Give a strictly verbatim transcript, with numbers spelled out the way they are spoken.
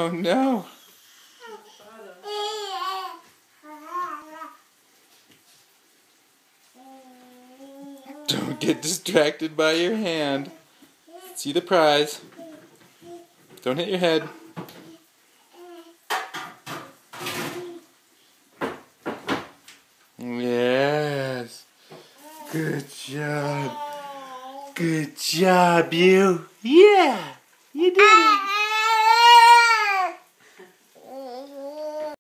Oh no. Don't get distracted by your hand. See the prize. Don't hit your head. Yes. Good job. Good job, you. Yeah. You did it.